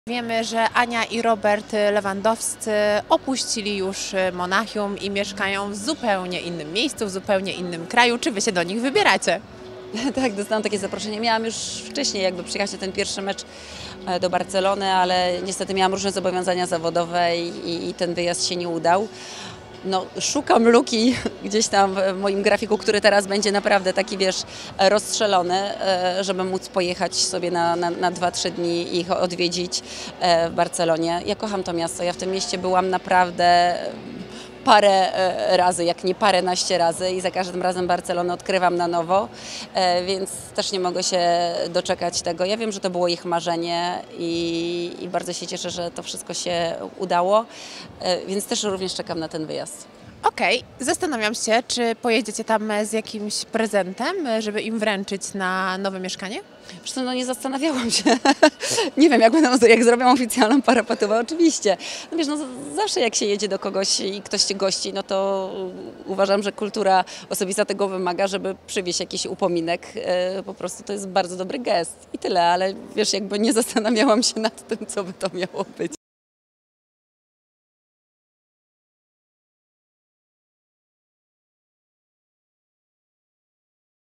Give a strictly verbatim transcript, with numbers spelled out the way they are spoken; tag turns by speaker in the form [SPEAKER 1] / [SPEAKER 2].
[SPEAKER 1] Wiemy, że Ania i Robert Lewandowscy opuścili już Monachium i mieszkają w zupełnie innym miejscu, w zupełnie innym kraju. Czy wy się do nich wybieracie?
[SPEAKER 2] Tak, dostałam takie zaproszenie. Miałam już wcześniej jakby przyjechać na ten pierwszy mecz do Barcelony, ale niestety miałam różne zobowiązania zawodowe i, i ten wyjazd się nie udał. No, szukam luki gdzieś tam w moim grafiku, który teraz będzie naprawdę taki, wiesz, rozstrzelony, żeby móc pojechać sobie na, na, na dwa trzy dni i ich odwiedzić w Barcelonie. Ja kocham to miasto, ja w tym mieście byłam naprawdę parę razy, jak nie paręnaście razy i za każdym razem Barcelonę odkrywam na nowo, więc też nie mogę się doczekać tego. Ja wiem, że to było ich marzenie i, i bardzo się cieszę, że to wszystko się udało, więc też również czekam na ten wyjazd.
[SPEAKER 1] Okej, okay. Zastanawiam się, czy pojedziecie tam z jakimś prezentem, żeby im wręczyć na nowe mieszkanie?
[SPEAKER 2] Wiesz co, no nie zastanawiałam się. Nie wiem, jak, będą, jak zrobią oficjalną parapetową, oczywiście. No wiesz, no zawsze jak się jedzie do kogoś i ktoś cię gości, no to uważam, że kultura osobista tego wymaga, żeby przywieźć jakiś upominek. Po prostu to jest bardzo dobry gest i tyle, ale wiesz, jakby nie zastanawiałam się nad tym, co by to miało być.